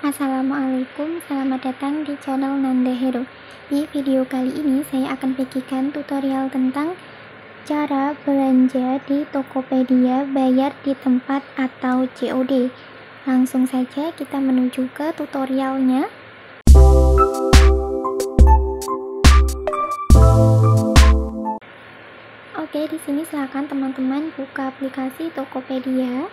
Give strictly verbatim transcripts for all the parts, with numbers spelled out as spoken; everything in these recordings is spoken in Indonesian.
Assalamualaikum, selamat datang di channel Nanda Hero. Di video kali ini saya akan bagikan tutorial tentang cara belanja di Tokopedia bayar di tempat atau C O D. Langsung saja kita menuju ke tutorialnya. Oke, di sini silakan teman-teman buka aplikasi Tokopedia.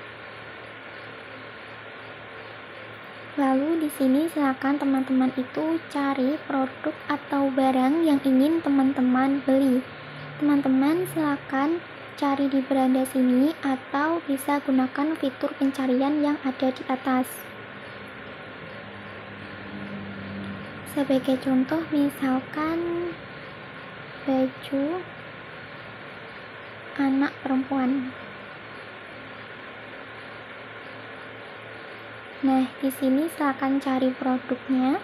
Lalu di sini silakan teman-teman itu cari produk atau barang yang ingin teman-teman beli. Teman-teman silakan cari di beranda sini atau bisa gunakan fitur pencarian yang ada di atas. Sebagai contoh misalkan baju anak perempuan. Nah, di sini silakan cari produknya.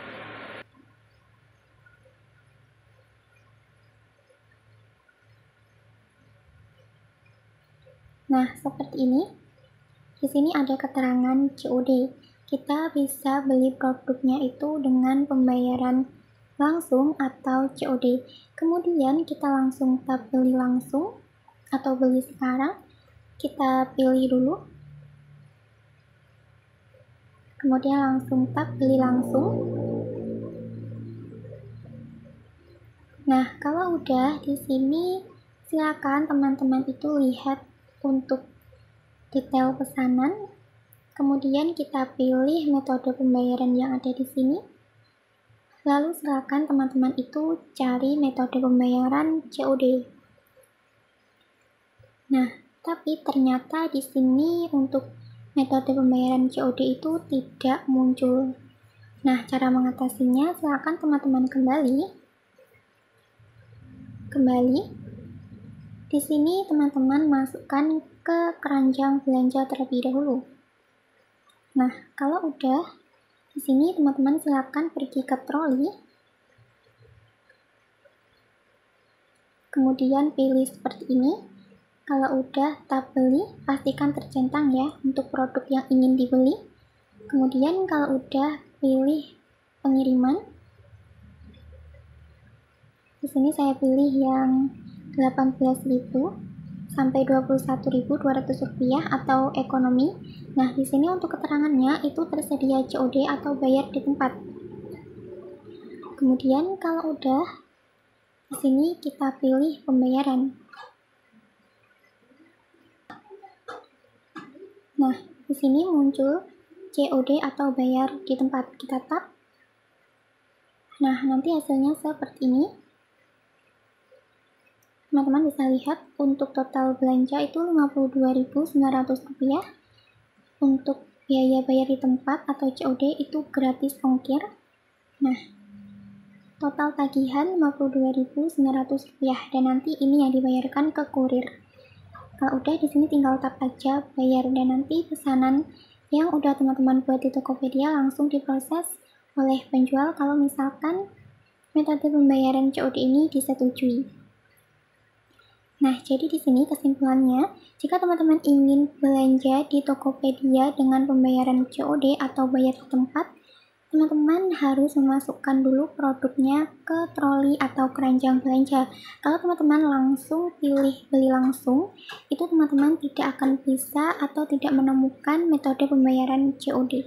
Nah, seperti ini. Di sini ada keterangan C O D. Kita bisa beli produknya itu dengan pembayaran langsung atau C O D. Kemudian kita langsung tap beli langsung atau beli sekarang. Kita pilih dulu. Kemudian langsung tap beli langsung. Nah, kalau udah di sini silakan teman-teman itu lihat untuk detail pesanan. Kemudian kita pilih metode pembayaran yang ada di sini. Lalu silakan teman-teman itu cari metode pembayaran C O D. Nah, tapi ternyata di sini untuk metode pembayaran C O D itu tidak muncul. Nah, cara mengatasinya silakan teman-teman kembali. Kembali. Di sini teman-teman masukkan ke keranjang belanja terlebih dahulu. Nah, kalau udah di sini teman-teman silakan pergi ke troli. Kemudian pilih seperti ini. Kalau udah tap beli, pastikan tercentang ya untuk produk yang ingin dibeli. Kemudian kalau udah pilih pengiriman. Di sini saya pilih yang delapan belas ribu sampai dua puluh satu ribu dua ratus rupiah atau ekonomi. Nah, di sini untuk keterangannya itu tersedia C O D atau bayar di tempat. Kemudian kalau udah di sini kita pilih pembayaran. Nah, di sini muncul C O D atau bayar di tempat. Kita tap. Nah, nanti hasilnya seperti ini. Teman-teman bisa lihat untuk total belanja itu lima puluh dua ribu sembilan ratus rupiah. Untuk biaya bayar di tempat atau C O D itu gratis ongkir. Nah, total tagihan lima puluh dua ribu sembilan ratus rupiah dan nanti ini yang dibayarkan ke kurir. Kalau udah di sini tinggal tap aja bayar dan nanti pesanan yang udah teman-teman buat di Tokopedia langsung diproses oleh penjual kalau misalkan metode pembayaran C O D ini disetujui. Nah, jadi di sini kesimpulannya, jika teman-teman ingin belanja di Tokopedia dengan pembayaran C O D atau bayar di tempat, teman-teman harus memasukkan dulu produknya ke troli atau keranjang belanja. Kalau teman-teman langsung pilih beli langsung, itu teman-teman tidak akan bisa atau tidak menemukan metode pembayaran C O D.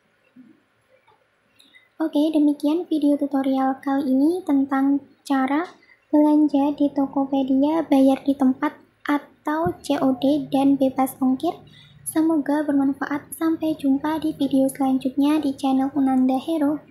Oke, demikian video tutorial kali ini tentang cara belanja di Tokopedia bayar di tempat atau C O D dan bebas ongkir. Semoga bermanfaat. Sampai jumpa di video selanjutnya di channel Nanda Hero.